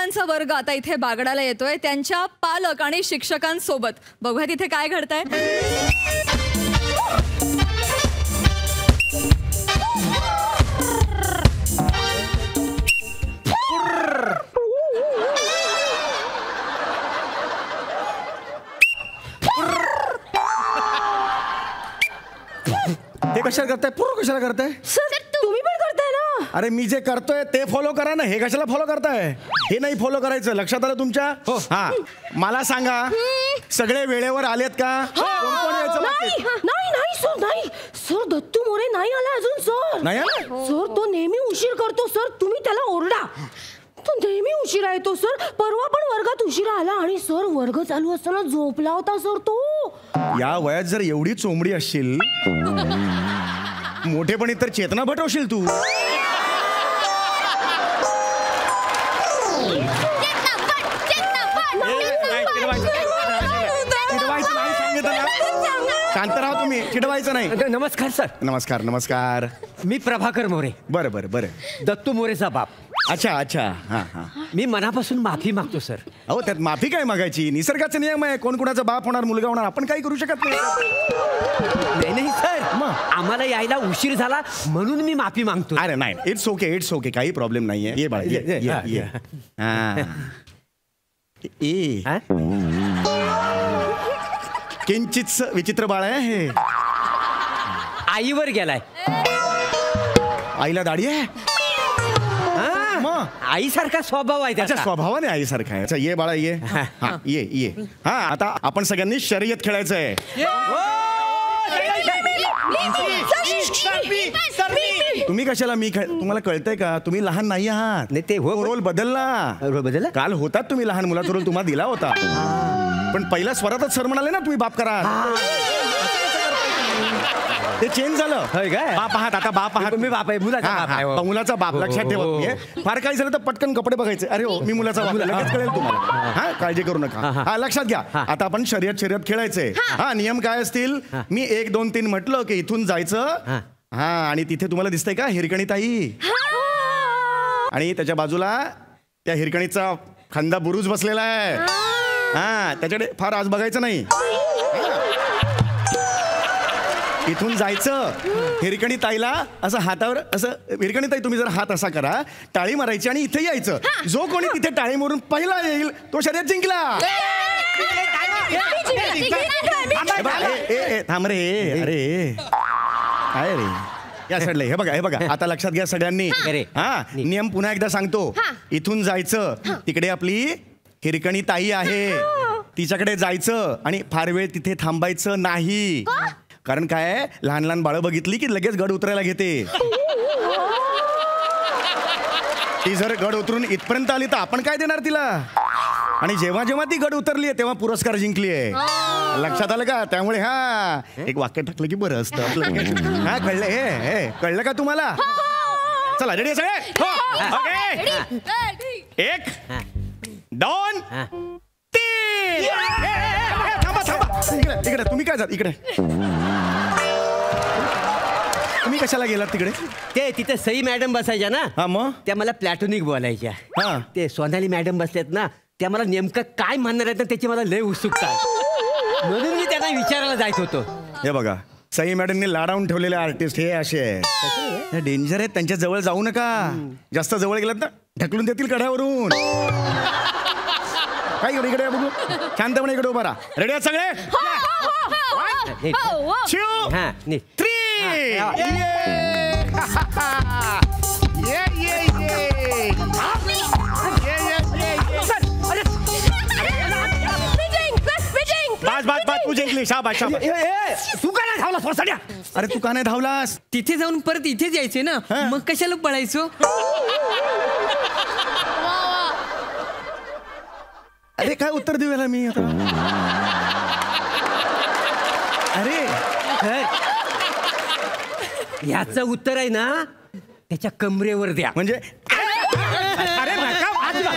मुलांचा वर्ग आता इथे बागडाला येतोय त्यांच्या पालक आणि शिक्षकांसोबत. बघूया तिथे काय घडतंय. हे कशाला करताय? पूर्ण कशाला करताय? सर तुम्ही पण करताय ना. अरे मी जे करतोय ते फॉलो करा ना. हे कशाला फॉलो करताय? हे नाही फॉलो करायचं. लक्षात आलं तुमच्या? हो. हा मला सांगा सगळे वेळेवर आलेत का? नाही सर नाही. सर दत्तू मोरे नाही आला अजून. सर नाही आला? सर तो नेहमी उशीर करतो. सर तुम्ही त्याला ओरडा. तो नेहमी उशिरा येतो सर. परवा पण वर्गात उशिरा आला आणि सर वर्ग चालू असताना झोपला होता सर तो. या वयात जर एवढी चोंबडी असशील मोठेपणी तर चेतना भटवशील तू. शांत राहा तुम्ही. चिडवायचं नाही. नमस्कार सर. नमस्कार नमस्कार. मी प्रभाकर मोरे. बरं बरं बरं. दत्तू मोरेचा बाप. अच्छा अच्छा. हा हा. मी मनापासून माफी मागतो सर. अहो त्यात माफी काय मागायची? निसर्गाचा नियम आहे. कोण कोणाचा बाप होणार मुलगा होणार आपण काही करू शकत नाही. नाही सर आम्हाला यायला उशीर झाला म्हणून मी माफी मागतो. अरे नाही इट्स ओके इट्स ओके. काही प्रॉब्लेम नाहीये. ये बाळा ये. किंचित विचित्र बाळ आहे हे. आईवर गेलाय. आईला दाढी आहे? आईसारखा स्वभाव आहे त्याचा. स्वभावाने आईसारखा आहे. ये बाळा ये. हा ये. हा आता आपण सगळ्यांनी शर्यत खेळायचंय. तुम्ही कशाला मी तुम्हाला कळतंय का? तुम्ही लहान नाही आहात. नाही ते रोल बदलला. काल होतात तुम्ही लहान मुलाचा रोल तुम्हाला दिला होता. पण पहिल्या स्वरातच सर म्हणाले ना तुम्ही बाप करा. ते चेंज झालं. बाप आहात आता. बाप आहात तुम्ही. बाप आहे मुलाचा बाप. लक्षात ठेवा. फार काही झालं तर पटकन कपडे बघायचे. अरे हो मी मुलाचा बाप. लगेच कळेल तुम्हाला. हा काळजी करू नका. हा लक्षात घ्या. आता आपण शर्यत खेळायचंय. हा नियम काय असतील? मी 1 2 3 म्हटलं की इथून जायचं. हा आणि तिथे तुम्हाला दिसतंय का हिरकणी ताई? आणि त्याच्या बाजूला त्या हिरकणीचा खांदा बुरुज बसलेला आहे. हा त्याच्याकडे फार आज बघायचं नाही. इथून जायचं. हिरकणी ताईला असं हातावर असं. हिरकणी ताई तुम्ही जर हात असा करा टाळी मारायची आणि इथे यायचं. जो कोणी तिथे टाळी मारून पहिला येईल तो शर्यत जिंकला. थांब रे. अरे काय रे या साईडला. हे बघा आता लक्षात घ्या सगळ्यांनी. हा नियम पुन्हा एकदा सांगतो. इथून जायचं. तिकडे आपली हिरकणी ताई आहे. तिच्याकडे जायचं आणि फार वेळ तिथे थांबायचं नाही. कारण काय लहान लहान बाळं बघितली की लगेच गड उतरायला घेते. ती जर गड उतरून इथपर्यंत आली तर आपण काय देणार तिला? आणि जेव्हा जेव्हा ती गड उतरली आहे तेव्हा पुरस्कार जिंकली आहे. लक्षात आलं का? त्यामुळे हा एक वाक्य टाकलं की बरं असतं आपलं. हा कळलं. हे कळलं का तुम्हाला? चला रेडी सगळे. 1 2 3. थांबा इकडे. तुम्ही काय जात इकडे? तुम्ही कशाला गेलात तिकडे? ते तिथे सई मॅडम बसायच्या ना. हा मग त्या मला प्लॅटोनिक बोलायच्या. हा ते सोनाली मॅडम बसल्यात ना त्या मला नेमकं काय म्हणणार आहेत ना त्याची मला लय उत्सुकता आहे. म्हणून मी त्यांना विचारायला जायचं होतं. हे बघा सई मॅडमने लाडावून ठेवलेले आर्टिस्ट हे असे आहेत. डेंजर आहेत. त्यांच्या जवळ जाऊ नका. जास्त जवळ गेलात ना ढकलून देतील कड्यावरून. काय इकडे बघू. शांतपणे इकडे उभा राहा. रेडी आहेत सगळे? 1 2 3. बस तू जिंकली. शाबास. तू का नाही धावलास वसाड्या? अरे तू का नाही धावलास? तिथे जाऊन परत इथेच यायचे ना. मग कशाला पळायचो? अरे काय उत्तर देऊ याला मी आता? अरे याचं उत्तर आहे ना त्याच्या कमरेवर द्या. म्हणजे अरे नका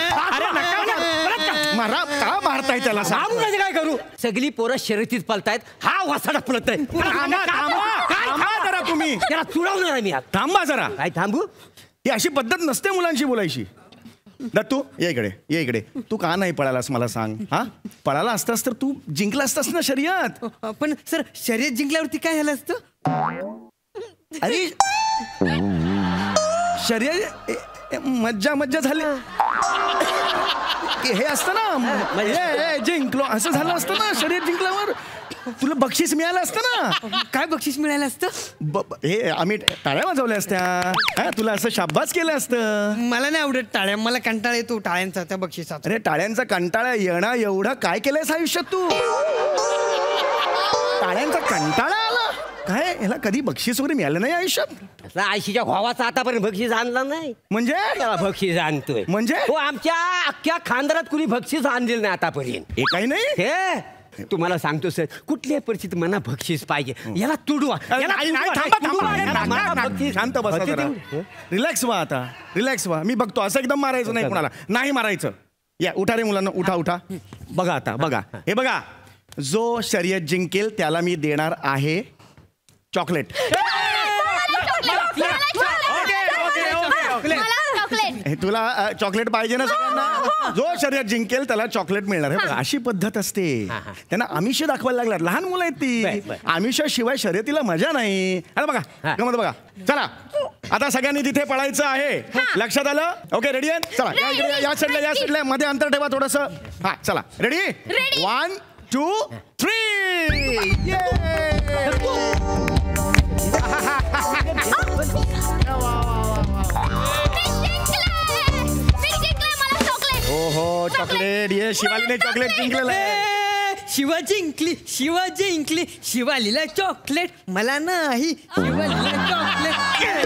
मारा. का मारताय त्याला? काय करू? सगळी पोरं शर्यतीत पळतायत. हा वासाडा पळत आहे. जरा तुम्ही त्याला चुडवणार आहे मी. थांबा जरा. काय थांबू? ही अशी पद्धत नसते मुलांशी बोलायची. दत्तू ये इकडे तू का नाही पळालास मला सांग. हा पळाला असतास तर तू जिंकला असतास ना शर्यत. पण सर शर्यत जिंकल्यावरती काय झालं असतं? अरे शर्यत मज्जा झाली. हे असतं ना जिंकलो असं झालं असतं ना. शर्यत जिंकल्यावर तुला बक्षीस मिळालं असतं ना. काय बक्षीस मिळालं असतं? हे आम्ही टाळ्या वाजवल्या असत्या. तुला असं शाबास केलं असतं. मला नाही आवडत टाळ्या. मला कंटाळा येतो टाळ्यांचा त्या बक्षिसाचा. अरे टाळ्यांचा कंटाळा येणं एवढं काय केलंयस आयुष्यात तू? टाळ्यांचा कंटाळा आला काय? याला कधी बक्षीस वगैरे मिळालं नाही आयुष्यात? असला आयशीच्या भावाचा आतापर्यंत बक्षीस आणला नाही. म्हणजे त्याला बक्षीस आणतोय म्हणजे? हो आमच्या अख्ख्या खानदारात कुणी बक्षीस आणलेलं नाही आतापर्यंत. हे काही नाही. हे तुम्हाला सांगतो सर, कुठल्याही परिस्थितीत मला बक्षीस पाहिजे. याला तुडवा. शांत बसा जरा. रिलॅक्स व्हा आता. रिलॅक्स व्हा. मी बघतो असं एकदम मारायचं नाही कोणाला. नाही मारायचं. या उठा रे मुलांना. उठा. बघा आता बघा. हे बघा जो शर्यत जिंकेल त्याला मी देणार आहे चॉकलेट. तुला चॉकलेट पाहिजे ना सगळ्यांना? जो शर्यत जिंकेल त्याला चॉकलेट मिळणार आहे. अशी पद्धत असते. त्यांना आमिष दाखवायला लागल्यात. लहान मुलं आहेत ती. आमिषाशिवाय शर्यतीला मजा नाही. अरे बघा गमत बघा. चला आता सगळ्यांनी तिथे पळायचं आहे. लक्षात आलं? ओके रेडी आहे? चला या साईडला मध्ये अंतर ठेवा थोडस. हा चला रेडी 1 2 3. ओहो चॉकलेट. ये शिवालीने चॉकलेट जिंकलेलं आहे. शिवा जिंकली. शिवालीला चॉकलेट. मला नाही. शिवालीला चॉकलेट.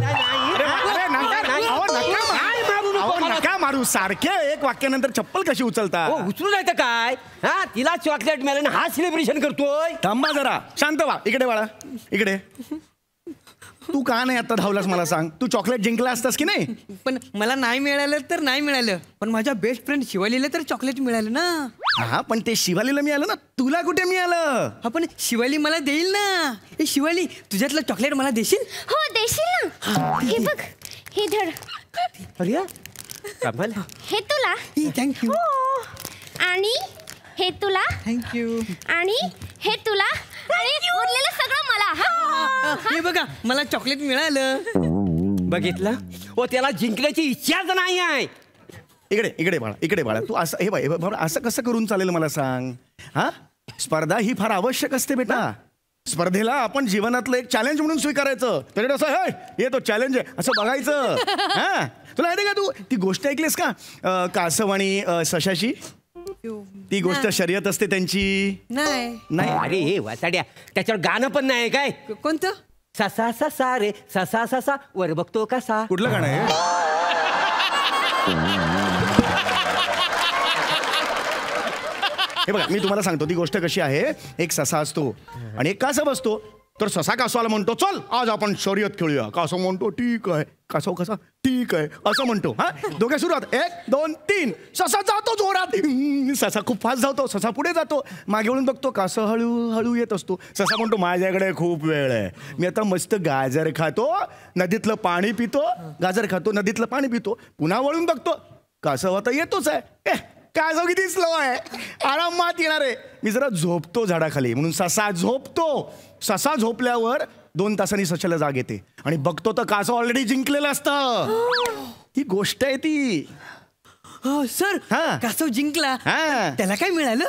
नका मारू. सारखे एक वाक्यानंतर चप्पल कशी उचलता? उचलून जायचं काय? हा तिला चॉकलेट मिळालं हा सेलिब्रेशन करतोय. थांबा जरा. शांत व्हा. इकडे बाळा इकडे. तू का नाही आता धावलास मला सांग? तू चॉकलेट जिंकला असतास की नाही? पण मला नाही मिळालं तर नाही मिळालं. पण माझ्या बेस्ट फ्रेंड शिवालीला तर चॉकलेट मिळालं ना. हा पण ते शिवालीला मिळालं ना. तुला कुठे मिळालं? हा पण शिवाली मला देईल ना. ए शिवाली तुझ्यातलं चॉकलेट मला देशील? हो देशील ना. हे बघ हे धर. अरे कमाल. हे तुला. थँक्यू. आणि हे तुला. थँक्यू. आणि हे तुला. आणि उरलेलं सगळं मला. हे बघा मला चॉकलेट मिळालं. बघितलं? हो त्याला जिंकण्याची इच्छाच नाही आहे. इकडे बाळा तू असं हे बाबा असं कसं करून चालेल मला सांग? हा स्पर्धा ही फार आवश्यक असते बेटा. स्पर्धेला आपण जीवनातलं एक चॅलेंज म्हणून स्वीकारायचं. त्याच्यात असं हे तो चॅलेंज आहे असं बघायचं. हा तुला माहिती का? तू ती गोष्ट ऐकलीस का कासव आणि सशाची? ती गोष्ट शर्यत असते त्यांची. नाही. अरे हे वाचाड्या त्याच्यावर गाणं पण नाही काय? कोणतं? ससा ससा रे ससा ससा वर बघतो कसा. कुठलं गाणं आहे? हे बघा मी तुम्हाला सांगतो ती गोष्ट कशी आहे. एक ससा असतो आणि एक कासव असतो. तर ससा कासवाला म्हणतो चल आज आपण शर्यत खेळूया. कासव म्हणतो ठीक आहे. कासव कसा ठीक आहे असं म्हणतो. हा दोघे सुरुवात 1 2 3. ससा जातो जोरात. ससा खूप फास्ट जातो. ससा पुढे जातो. मागे वळून बघतो कासव हळूहळू येत असतो. ससा म्हणतो माझ्याकडे खूप वेळ आहे. मी आता मस्त गाजर खातो नदीतलं पाणी पितो. गाजर खातो नदीतलं पाणी पितो. पुन्हा वळून बघतो कासव आता येतोच आहे. कासव किती स्लो आहे. आरामात येणार आहे. मी जरा झोपतो झाडाखाली म्हणून ससा झोपतो. ससा झोपल्यावर 2 तासांनी सशाला जाग येते आणि बघतो तर कासव ऑलरेडी जिंकलेलं असतं. ही गोष्ट आहे ती. हो सर. हा. कासव जिंकला. त्याला काय मिळालं?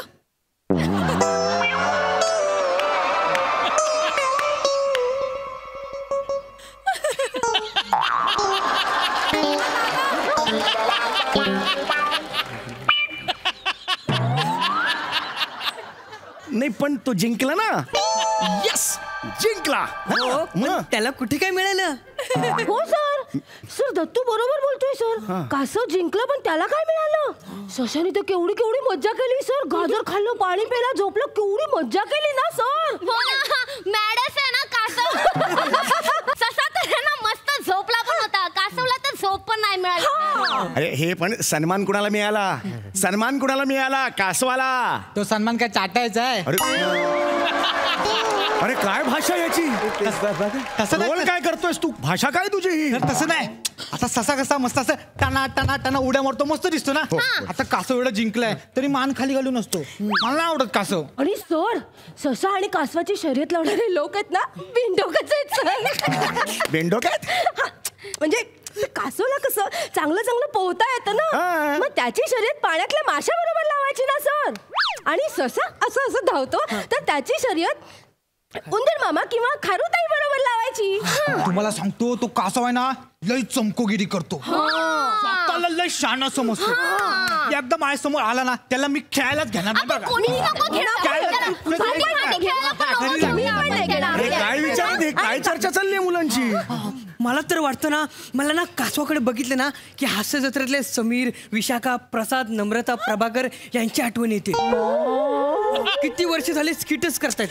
नाही पण तो जिंकला ना. यस जिंकला. हो, पण त्याला कुठे काय मिळालं? हो सर दत्तू बरोबर बोलतोय सर. कासव जिंकलं पण त्याला काय मिळालं? सशाने तर केवढी मज्जा केली सर. गाजर खाल्लं पाणी प्यायला झोपलं. केवढी मज्जा केली ना सर. मॅडस आहे ना कासव. ससा तर ना मस्त झोपला पण होता. कासवला तर झोप पण नाही मिळाली. अरे हे पण सन्मान कुणाला मिळाला? सन्मान कुणाला मिळाला? कासवाला. तो सन्मान काय चाटायचा आहे? अरे अरे काय भाषा याची तसं नाही रोल काय करतोयस तू भाषा काय तुझी ही तर तसं नाही आता ससा कसा मस्त असं टना टना टना उड्या मारतो मस्त दिसतो ना आता कासव एवढं जिंकलाय तरी मान खाली घालून असतो मला नाही आवडत कासव. आणि सर ससा आणि कासवाची शर्यत लावणारे लोक आहेत ना बिनडोकच आहेत सर. बेंडोक्यात हा, म्हणजे कासवला कसं चांगलं चांगलं पोहता येतं ना हा. मग त्याची शर्यत पाण्यातल्या माशा बरोबर लावायची ना सर. आणि ससा असं असं धावतो तर त्याची शर्यत उंदीर मामा किंवा खारुताई बरोबर लावायची. तुम्हाला सांगतो तो कासव आहे ना लय चमकोगिरी करतो स्वतःला लय शाणा समजतो. एकदा माझ्यासमोर आला ना त्याला मी खेळायलाच घेणार नाही बघा. कोणीही नको घेणार. खेळायला पण नको. मी पण नाही घेणार. अरे काय विचारते काय चर्चा चालली आहे मुलांची. मला तर वाटतं ना मला ना कासवाकडे बघितलं ना की हास्य जत्रेतले समीर विशाखा प्रसाद नम्रता प्रभाकर यांची आठवण येते. किती वर्ष झाले स्किटच करतायत.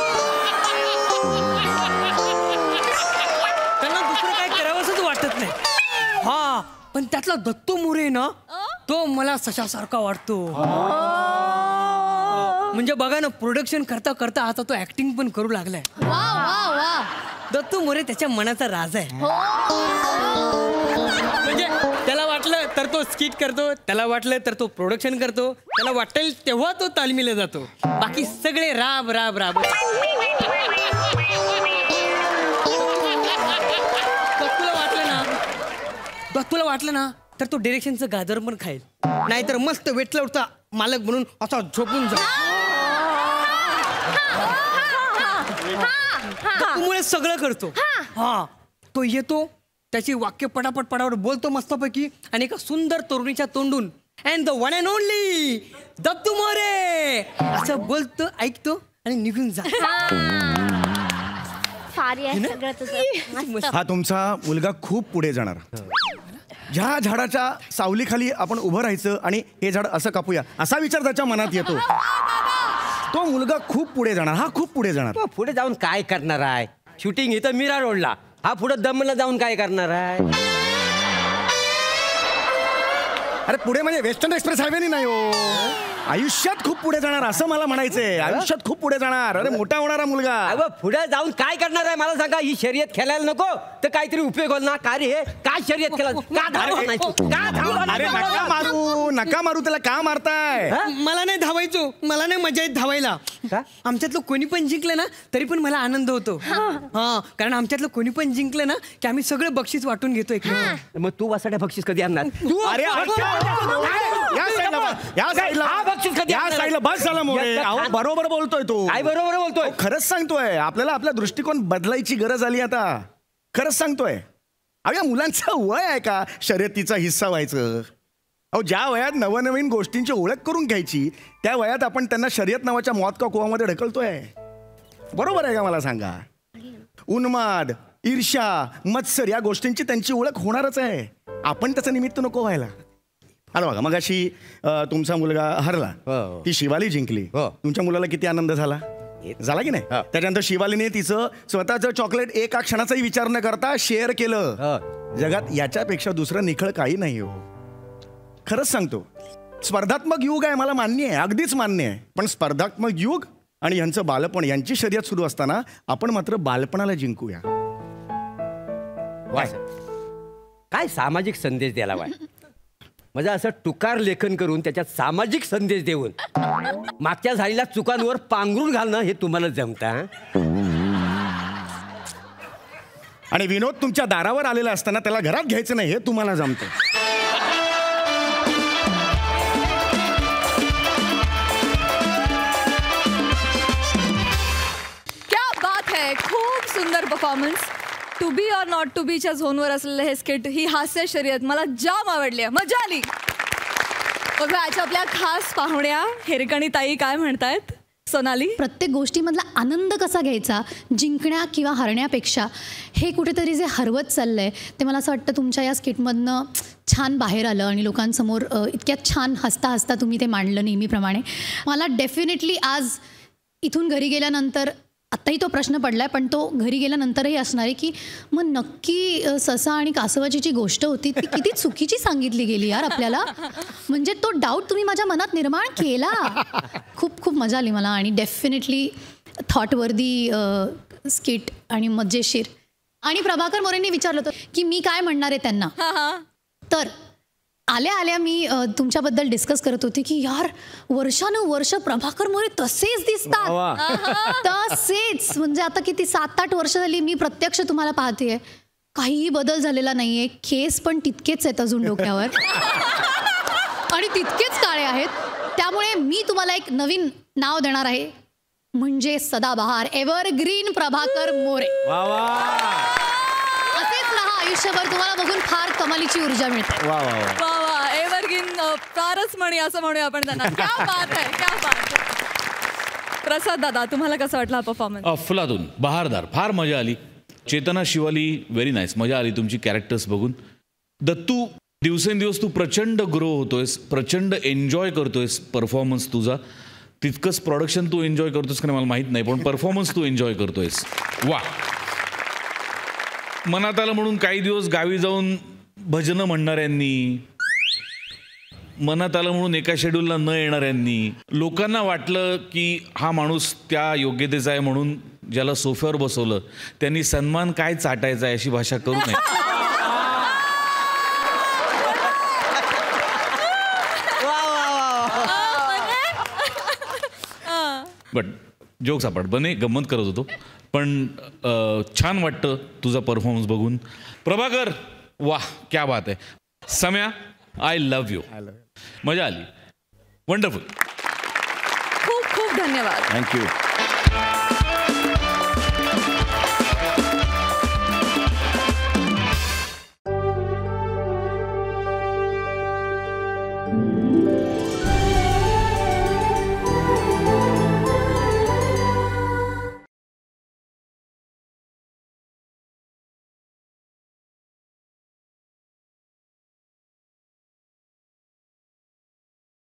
त्यांना दुसरं काय करावंसच वाटत नाही. हा पण त्यातला दत्तू मोरे ना तो मला सशासारखा वाटतो. म्हणजे बघा ना प्रोडक्शन करता करता आता तो ऍक्टिंग पण करू लागलाय. वा वा वा. दत्तू मोरे त्याच्या मनाचा राज आहे. म्हणजे त्याला वाटलं तर तो स्किट करतो त्याला वाटलं तर तो प्रोडक्शन करतो त्याला वाटेल तेव्हा तो तालमीला जातो. बाकी सगळे राब राब राब. तुला वाटलं ना तर तो डिरेक्शनचं गाजर पण खाईल नाहीतर मस्त वेटला उठता मालक म्हणून असा झोपून जा. त्यामुळे सगळं करतो. हा तो येतो त्याची वाक्य पटापट पटापट बोलतो मस्तपैकी आणि एका सुंदर तरुणीच्या तोंडून and the one and only Dattu More असं बोलतो ऐकतो आणि निघून जा. भारी आहे सगळं तुझं. मस्त. हा तुमचा मुलगा खूप पुढे जाणार. ज्या झाडाच्या सावलीखाली आपण उभं राहायचं आणि हे झाड असं कापूया असा विचार त्याच्या मनात येतो. तो मुलगा खूप पुढे जाणार. हा खूप पुढे जाणार. तो पुढे जाऊन काय करणार आहे. शूटिंग इथं मीरा रोडला हा पुढे दमला जाऊन काय करणार आहे. अरे पुढे म्हणजे वेस्टर्न एक्सप्रेस हायवे नाही हो. आयुष्यात खूप पुढे जाणार असं मला म्हणायचंय. आयुष्यात खूप पुढे जाणार. अरे मोठा होणारा मुलगा. अगं पुढे जाऊन काय करणार आहे मला सांगा. ही शर्यत खेळायला नको तर काहीतरी उपयोग होईल ना. का रे हे काय शर्यत खेळायला का धावला नाही तू? का धावला नाही? अरे नका मारू नका मारू त्याला का मारताय. मला नाही धावायचो मला नाही मजा येत धावायला. आमच्यातलं कोणी पण जिंकलं ना तरी पण मला आनंद होतो. हा कारण आमच्यातलं कोणी पण जिंकलं ना की आम्ही सगळं बक्षीस वाटून घेतो. मग तू वासाड्या बक्षीस कधी आणणार. अरे या साईडला बस झाला मोरे. अहो बरोबर बोलतोय तो. काय बरोबर बोलतोय. खरंच सांगतोय आपल्याला आपला दृष्टिकोन बदलायची गरज आली आता. खरंच सांगतोय. अहो या मुलांचं वय आहे का शर्यतीचा हिस्सा व्हायचं. अहो ज्या वयात नवनवीन गोष्टींची ओळख करून घ्यायची त्या वयात आपण त्यांना शर्यत नावाच्या मौत का कुवामध्ये ढकलतोय. बरोबर आहे का मला सांगा. उन्माद ईर्ष्या मत्सर या गोष्टींची त्यांची ओळख होणारच आहे. आपण त्याचं निमित्त नको व्हायला. आता बघा मग अशी तुमचा मुलगा हरला ती शिवाली जिंकली. तुमच्या मुलाला किती आनंद झाला की नाही. त्याच्यानंतर शिवालीने तिचं स्वतःचं चॉकलेट एका क्षणाचाही विचार न करता शेअर केलं. जगात याच्यापेक्षा दुसरं निखळ काही नाही हो. खरंच सांगतो स्पर्धात्मक युग आहे मला मान्य आहे अगदीच मान्य आहे. पण स्पर्धात्मक युग आणि यांचं बालपण यांची शर्यत सुरू असताना आपण मात्र बालपणाला जिंकूया. काय सामाजिक संदेश द्यायला वाय. म्हणजे असं टुकार लेखन करून त्याच्यात सामाजिक संदेश देऊन मागच्या झालेल्या चुकांवर पांघरून घालणं हे तुम्हाला जमतं. आणि विनोद तुमच्या दारावर आलेला असताना त्याला घरात घ्यायचं नाही हे तुम्हाला जमतं. क्या बात है. खूप सुंदर performance. To be or not to बीच्या झोनवर असलेलं हे स्किट ही हास्य शर्यत मला जाम आवडली. मजा आली. बघा आजच्या आपल्या खास पाहुण्या हिरकणी ताई काय म्हणतायत. सोनाली. प्रत्येक गोष्टीमधला आनंद कसा घ्यायचा जिंकण्या किंवा हरण्यापेक्षा हे कुठेतरी जे हरवत चाललंय ते मला असं वाटतं तुमच्या या स्किटमधनं छान बाहेर आलं आणि लोकांसमोर इतक्या छान हसता हसता तुम्ही ते मांडलं नेहमीप्रमाणे. मला डेफिनेटली आज इथून घरी गेल्यानंतर आत्ताही तो प्रश्न पडलाय पण तो घरी गेल्यानंतरही असणार आहे की मग नक्की ससा आणि कासवाची जी गोष्ट होती ती किती चुकीची सांगितली गेली यार आपल्याला. म्हणजे तो डाऊट तुम्ही माझ्या मनात निर्माण केला. खूप खूप मजा आली मला आणि डेफिनेटली थॉटवर्दी स्किट आणि मजेशीर. आणि प्रभाकर मोरेंनी विचारलं होतं की मी काय म्हणणार आहे त्यांना. तर आल्या आल्या मी तुमच्याबद्दल डिस्कस करत होते की यार वर्षानुवर्ष प्रभाकर मोरे तसेच दिसतात. तसेच म्हणजे आता किती 7-8 वर्ष झाली मी प्रत्यक्ष तुम्हाला पाहतेय. काहीही बदल झालेला नाहीये. केस पण तितकेच आहेत अजून डोक्यावर आणि तितकेच काळे आहेत. त्यामुळे मी तुम्हाला एक नवीन नाव देणार आहे, म्हणजे सदाबहार एव्हरग्रीन प्रभाकर मोरे. असेच रहा आयुष्यभर. तुम्हाला बघून फार कमालीची ऊर्जा मिळते. वा वा एव्हरग्रीन फारच म्हणी असं म्हणूया आपण त्यांना. क्या बात आहे, क्या बात आहे. प्रसाद दादा, तुम्हाला कसा वाटला हा परफॉर्मन्स? अफलातून, बहारदार, फार मजा आली. चेतना शिवाली व्हेरी नाईस, मजा आली तुमची कॅरेक्टर्स बघून. दत्तू, दिवसेंदिवस तू प्रचंड ग्रो होतोयस, प्रचंड एन्जॉय करतोयस परफॉर्मन्स तुझा. तितकंच प्रोडक्शन तू एन्जॉय करतोस का नाही मला माहीत नाही, पण परफॉर्मन्स तू एन्जॉय करतोयस. वा. मनात आलं म्हणून काही दिवस गावी जाऊन भजनं म्हणणाऱ्यांनी, मनात आलं म्हणून एका शेड्यूलला न येणाऱ्यांनी, लोकांना वाटलं की हा माणूस त्या योग्यतेचा आहे म्हणून ज्याला सोफ्यावर बसवलं त्यांनी सन्मान काय चाटायचा आहे अशी भाषा करू नये. बट जोक्स आपण बने गंमत करत होतो, पण छान वाटतं तुझा परफॉर्मन्स बघून. प्रभाकर, वाह क्या बात आहे. Samya, I love you. मजा आली. वंडरफुल. खूप खूप धन्यवाद. थँक्यू.